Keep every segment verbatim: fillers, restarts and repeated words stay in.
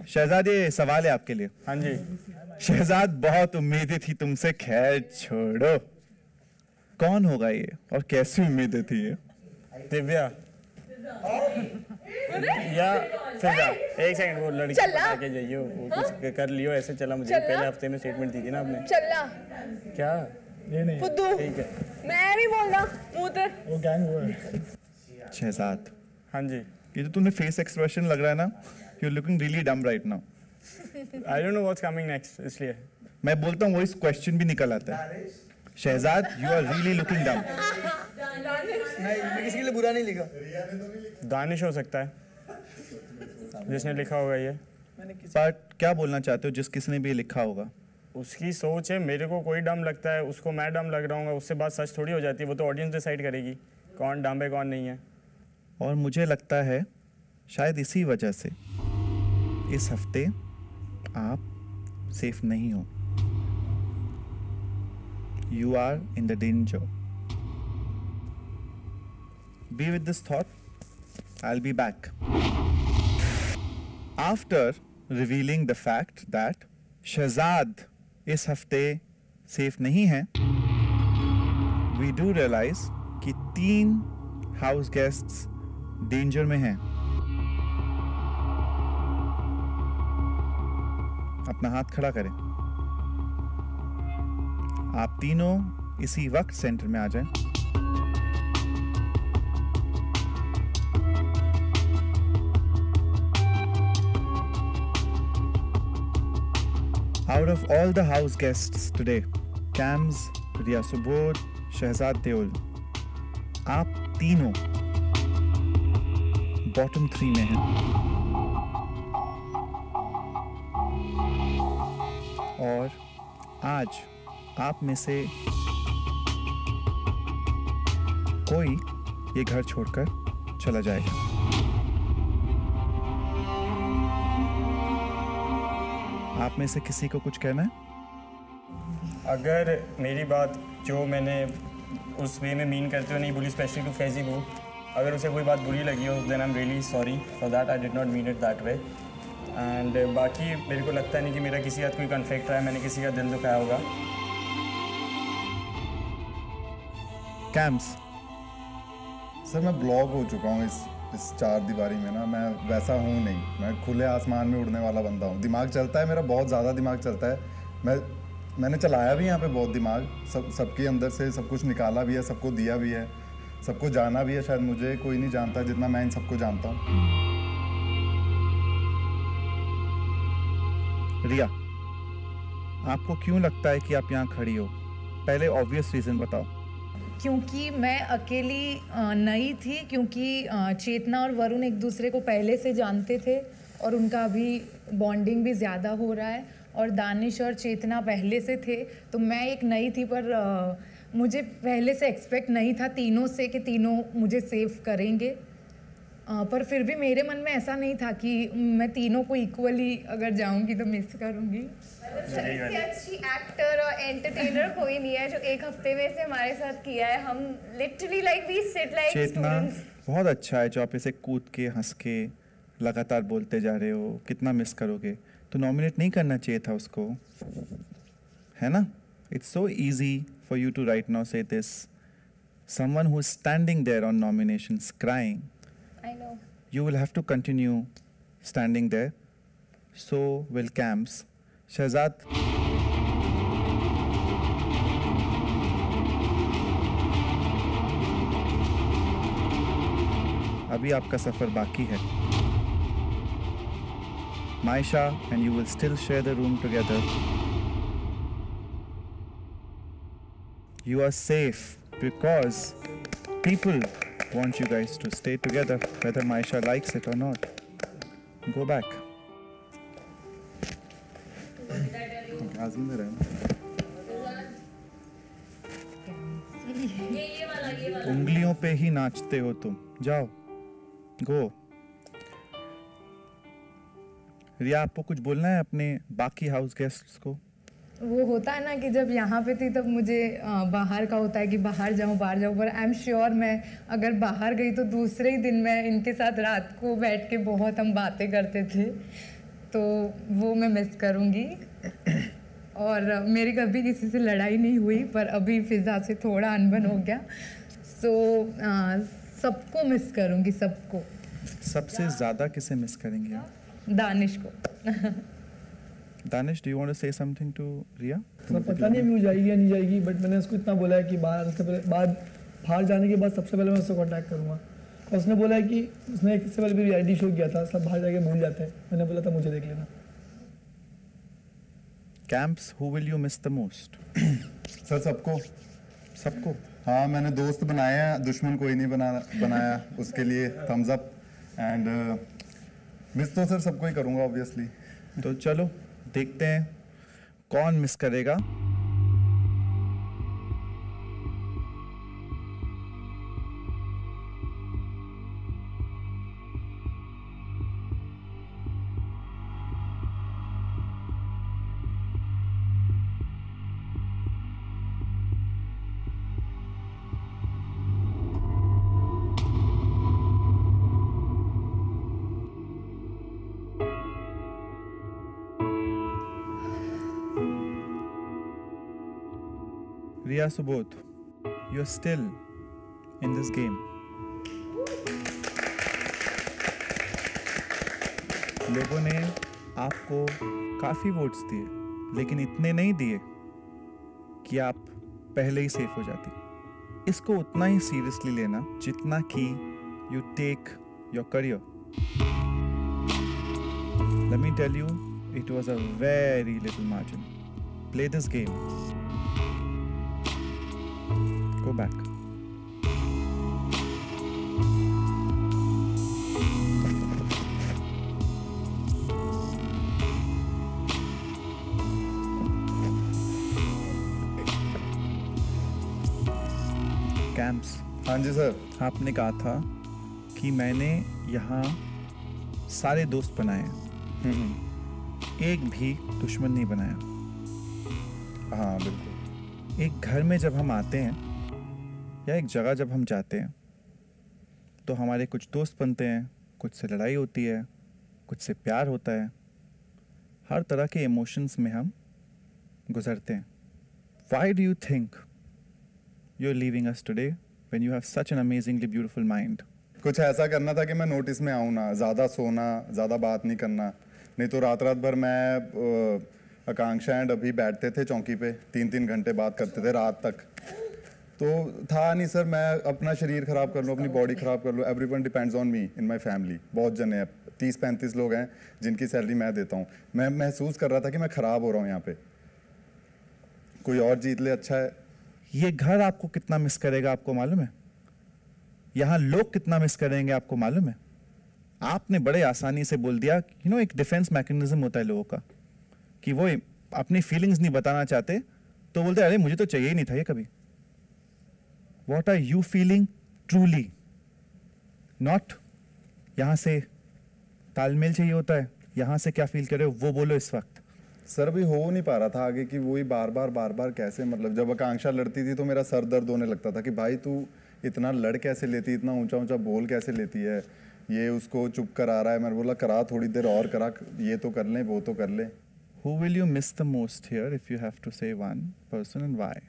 शहजाद, ये सवाल है आपके लिए। हाँ जी। शहजाद, बहुत उम्मीदें थी तुमसे, खैर छोड़ो। कौन होगा ये और कैसी उम्मीदें थी ये? दिव्या या फिजा। एक सेकंड, वो लड़की बता के जाइए, वो कुछ कर लियो ऐसे। चला मुझे पहले हफ्ते में स्टेटमेंट दी थी ना आपने। चलना क्या? ये नहीं फुद्दू। ठीक है, मैं भी बोल रहा मुंह पे। वो गैंग वो है। शहजाद, हाँ जी। ये जो तुमने फेस एक्सप्रेशन लग रहा है ना, you are looking really dumb right now. I don't know what's coming next, इसलिए मैं बोलता हूँ वो इस क्वेश्चन भी निकल आता है। Shehzad, you are really looking dumb. नहीं, मैं किसी के लिए बुरा नहीं लिखा। दानिश हो सकता है जिसने लिखा होगा ये। बट क्या बोलना चाहते हो जिस किसी ने भी ये लिखा होगा? उसकी सोच है, मेरे को कोई डम लगता है, उसको मैं डम लग रहा हूँ, उससे बात सच थोड़ी हो जाती है। वो तो ऑडियंस डिसाइड करेगी कौन डम है कौन नहीं है। और मुझे लगता है शायद इसी वजह से इस हफ्ते आप सेफ नहीं हो। You are in the danger. Be with this thought. I'll be back. After revealing the fact that Shahzad इस हफ्ते सेफ नहीं है, we do realize कि तीन हाउस गेस्ट्स डेंजर में हैं। अपना हाथ खड़ा करें। आप तीनों इसी वक्त सेंटर में आ जाएं। Out of all the house guests today, Cams, Riya Subodh, Shehzad Deol, आप तीनों बॉटम थ्री में हैं। और आज आप में से कोई ये घर छोड़कर चला जाएगा। आप में से किसी को कुछ कहना है? अगर मेरी बात जो मैंने उस वे में मीन करते हुए नहीं बोली, स्पेशली टू फैजी को, अगर उसे कोई बात बुरी लगी हो, then I am really sorry for that. I did not mean it that way. And बाकी मेरे को लगता नहीं कि मेरा किसी का कोई कन्फ्लिक्ट रहा है, मैंने किसी का दिल दुखाया होगा। कैम्स, सर मैं ब्लॉक हो चुका हूँ इस इस चार दीवारी में ना। मैं वैसा हूँ नहीं, मैं खुले आसमान में उड़ने वाला बंदा हूँ। दिमाग चलता है मेरा, बहुत ज़्यादा दिमाग चलता है। मैं मैंने चलाया भी यहाँ पे बहुत दिमाग, सब सबके अंदर से सब कुछ निकाला भी है, सबको दिया भी है, सबको जाना भी है। शायद मुझे कोई नहीं जानता जितना मैं इन सबको जानता हूँ। रिया, आपको क्यों लगता है कि आप यहाँ खड़ी हो? पहले ऑब्वियस रीज़न बताओ। क्योंकि मैं अकेली नई थी, क्योंकि चेतना और वरुण एक दूसरे को पहले से जानते थे और उनका अभी बॉन्डिंग भी ज़्यादा हो रहा है, और दानिश और चेतना पहले से थे। तो मैं एक नई थी, पर आ, मुझे पहले से एक्सपेक्ट नहीं था तीनों से कि तीनों मुझे सेव करेंगे। आ, पर फिर भी मेरे मन में ऐसा नहीं था कि मैं तीनों को इक्वली अगर जाऊंगी तो मिस करूंगी। इससे अच्छी एक्टर और एंटरटेनर कोई नहीं है जो एक हफ्ते में से हमारे साथ किया है। हम literally like we sit like Chetna, बहुत अच्छा है जो आप इसे कूद के हंस के लगातार बोलते जा रहे हो। कितना मिस करोगे? तो नॉमिनेट नहीं करना चाहिए था उसको, है ना? It's so easy for you to right now say this. Someone who is standing there on nominations crying, I know. you will have to continue standing there. So will Cams. Shehzad, अभी आपका सफर बाकी है। Maisha and you will still share the room together. You are safe because people want you guys to stay together, whether Maisha likes it or not. Go back. उंगलियों पे ही नाचते हो तुम, जाओ गो। रिया, आपको कुछ बोलना है अपने बाकी हाउस गेस्ट्स को? वो होता है ना कि जब यहाँ पे थी तब मुझे बाहर का होता है कि बाहर जाऊँ बाहर जाऊँ, पर आई एम श्योर मैं अगर बाहर गई तो दूसरे ही दिन मैं इनके साथ रात को बैठ के बहुत हम बातें करते थे। तो वो मैं मिस करूँगी। और मेरी कभी किसी से लड़ाई नहीं हुई, पर अभी फिज़ा से थोड़ा अनबन हो गया। सो so, सबको मिस करूँगी, सबको। सबसे ज़्यादा किसे मिस करेंगे आप? दानिश को। Danish, do you want to say something to Riya? तो पता नहीं अभी वो जाएगी या नहीं जाएगी, बट मैंने उसको इतना बोला है कि बाहर से पहले बाद बाहर जाने के बाद सबसे पहले मैं उससे कांटेक्ट करूँगा। और उसने बोला है कि उसने इससे पहले भी रियलिटी शो किया था, सब बाहर जाके भूल जाते हैं। मैंने बोला था मुझे देख लेना। Camps, who will you miss the most? Sir सबको सबको। हाँ, मैंने दोस्त बनाए हैं, दुश्मन कोई नहीं बना बनाया, उसके लिए थम्स अप। एंड मिस तो सर सबको ही करूँगा ऑब्वियसली। तो चलो देखते हैं कौन मिस करेगा। Riya Subodh, you're still in this game. लोगों ने आपको काफ़ी वोट्स दिए, लेकिन इतने नहीं दिए कि आप पहले ही सेफ हो जाती। इसको उतना ही सीरियसली लेना जितना कि you take your career. Let me tell you, it was a very little margin. Play this game. Go back. Camps, हाँ जी सर। आपने कहा था कि मैंने यहाँ सारे दोस्त बनाए हैं, हम्म एक भी दुश्मन नहीं बनाया। हाँ बिल्कुल। एक घर में जब हम आते हैं या एक जगह जब हम जाते हैं तो हमारे कुछ दोस्त बनते हैं, कुछ से लड़ाई होती है, कुछ से प्यार होता है। हर तरह के इमोशंस में हम गुजरते हैं। Why do you think you're leaving us today when you have such an amazingly beautiful mind? कुछ ऐसा करना था कि मैं नोटिस में आऊँ ना, ज़्यादा सोना, ज़्यादा बात नहीं करना, नहीं तो रात रात भर मैं अ, आकांक्षा एंड अभी बैठते थे चौकी पे, तीन तीन घंटे बात करते थे रात तक। तो था नहीं सर, मैं अपना शरीर ख़राब कर लूँ, अपनी बॉडी ख़राब कर लूँ। Everyone depends on me in my family. बहुत जने हैं, तीस पैंतीस लोग हैं जिनकी सैलरी मैं देता हूँ। मैं महसूस कर रहा था कि मैं ख़राब हो रहा हूँ यहाँ पे। कोई और जीत ले अच्छा है। ये घर आपको कितना मिस करेगा आपको मालूम है? यहाँ लोग कितना मिस करेंगे आपको मालूम है? आपने बड़े आसानी से बोल दिया, यू नो, एक डिफेंस मैकेनिज्म होता है लोगों का कि वो अपनी फीलिंग्स नहीं बताना चाहते तो बोलते अरे मुझे तो चाहिए ही नहीं था ये कभी। What are you feeling truly? Not यहाँ से तालमेल चाहिए होता है, यहाँ से क्या फील कर रहे हो वो बोलो इस वक्त। सर भी हो नहीं पा रहा था आगे कि वही बार बार बार बार कैसे, मतलब जब आकांक्षा लड़ती थी तो मेरा सर दर्द होने लगता था कि भाई तू इतना लड़ कैसे लेती, इतना ऊंचा ऊंचा बोल कैसे लेती है, ये उसको चुप करा रहा है। मैंने बोला करा थोड़ी देर और करा, ये तो कर ले वो तो कर ले। Who will you miss the most here if you have to say one person and why?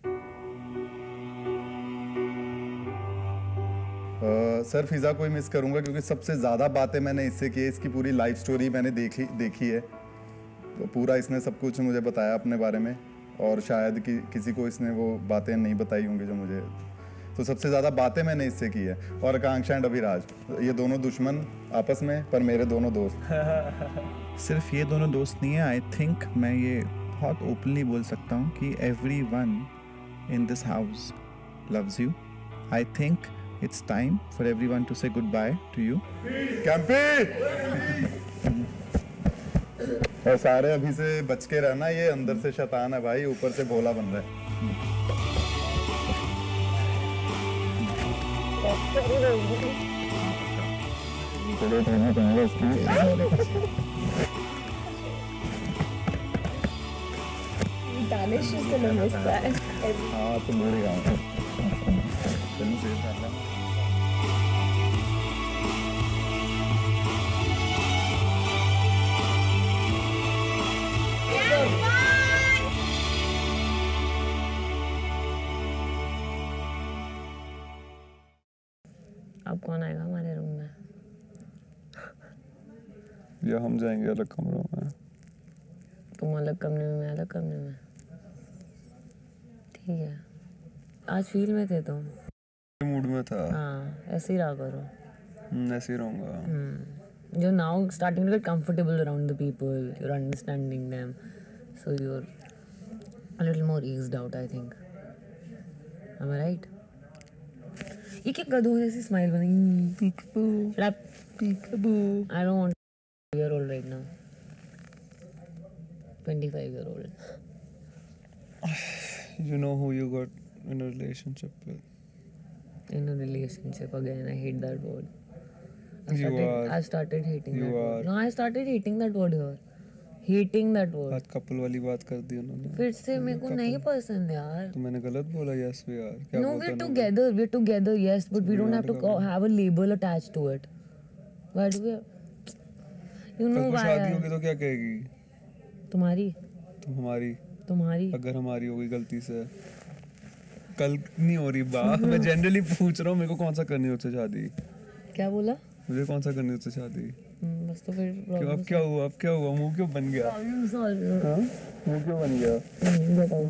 uh, sir Fiza को ही मिस करूंगा क्योंकि सबसे ज़्यादा बातें मैंने इससे की है। इसकी पूरी लाइफ स्टोरी मैंने देखी देखी है, तो पूरा इसने सब कुछ मुझे बताया अपने बारे में, और शायद कि किसी को इसने वो बातें नहीं बताई होंगी जो मुझे। तो सबसे ज़्यादा बातें मैंने इससे की है। और आकांक्षा एंड अभिराज, ये दोनों दुश्मन आपस में, पर मेरे दोनों दोस्त। सिर्फ ये दोनों दोस्त नहीं है, आई थिंक मैं ये बहुत ओपनली बोल सकता हूँ कि everyone in this house loves you. I think it's time for everyone to say goodbye to you. कैंपी और सारे अभी से बच के रहना, ये अंदर से शैतान है भाई, ऊपर से भोला बन रहा है। Danish is gonna miss that. हाँ तो मेरे गाँव चलिए सेफ रहना। अब कौन आएगा हमारे रूम में? या हम जाएंगे अलग कमरों में। तुम अलग कमरे में, मैं अलग कमरे में। ठीक है, आज फील में थे तुम। मूड में था। हाँ, ऐसे ही रहा करो। हम्म, ऐसे ही रहूँगा। You're now starting to get comfortable around the people. You're understanding them, so you're a little more eased out, I think. Am I right? ये क्या गधों जैसी स्माइल बनी? Peekaboo. Shut up. Peekaboo. I don't want a year old right now. twenty-five year old. You know who you got in a relationship with? In a relationship again, I hate that word. I You started, are. I started hating You that word. are. No, I started hating that word here. Hating that word. आज couple वाली बात कर दी उन्होंने। फिर से मेरे को नहीं पसंद यार. तो मैंने गलत बोला? Yes we are. क्या No, बोलते we're हैं लोग? together. We're together, yes, but we we don't are have to together. co- have a label attached to it. Why do we? You know कल को why? शादी होगी तो क्या कहेगी? तुम्हारी, तुम हमारी। तुम्हारी. अगर हमारी होगी गलती से। कल नहीं हो रही बात। मैं जनरली पूछ रहा हूँ मेरे को कौन सा करनी है उससे शादी। क्या बोला? मुझे कौन सा करनी है उससे शादी? हम्म, बस तो फिर क्यों? problem अब क्या हुआ? अब क्या हुआ? मुंह क्यों बन गया? problem solve. हाँ? मुंह क्यों बन गया? नहीं बताओ.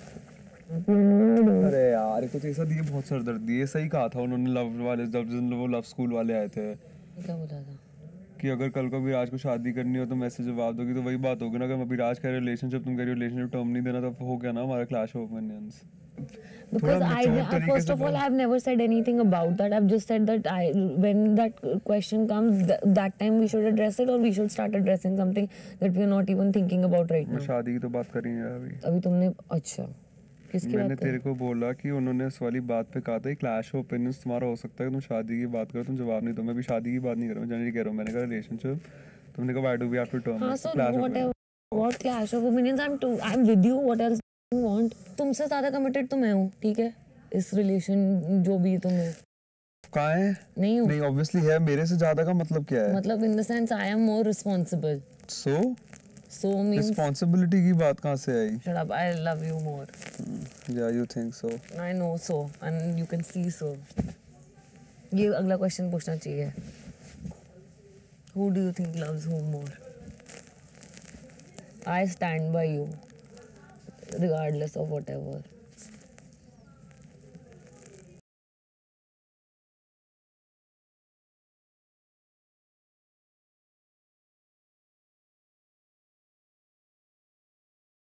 अरे यार कुछ ऐसा दिए बहुत सरदर्दी है। सही कहा था उन्होंने लव वाले, जब जब वो लव स्कूल वाले आए थे क्या बोला था? कि अगर कल को विराज को शादी करनी हो तो मैसेज जवाब दोगी। तो वही बात होगी ना, अगर विराज कह रहे रिलेशनशिप, तुम कह रही हो रिलेशनशिप टर्म नहीं देना, तो हो गया ना हमारा clash of opinions. Because I, I first of all, I've never said anything about that. I've just said that I, when that question comes, th- that time we should address it, or we should start addressing something that we're not even thinking about right मैं now. शादी की तो बात कर रही है अभी। अभी तुमने अच्छा किसकी मैंने बात तेरे करी? को बोला कि उन्होंने इस वाली बात पे कहा था क्लैश ऑफ ओपिनियंस तुम्हारा हो सकता है, तुम शादी की बात करो, तुम जवाब नहीं दो। मैं भी शादी की बात नहीं कर रहा हूँ, जनरली कह रहा हूँ। मैंने कहा रिलेशनशिप, तुमने कहा why do we have to term हाँ, it? so clash of whatever, what clash of opinions? I'm to, I'm with you. What else do you want? तुमसे ज़्यादा committed तो मैं हूँ, ठीक है? इस relation जो भी तुम हो, कहाँ है? नहीं हूँ. नहीं ऑब्वियसली है। मेरे से ज्यादा का मतलब क्या है? मतलब in the sense I am more responsible. So So means responsibility की बात कहाँ से आई? shut up. I love you more. या you think so? I know so, and you can see so. ये अगला क्वेश्चन पूछना चाहिए. Who do you think loves who more? I stand by you, regardless of whatever.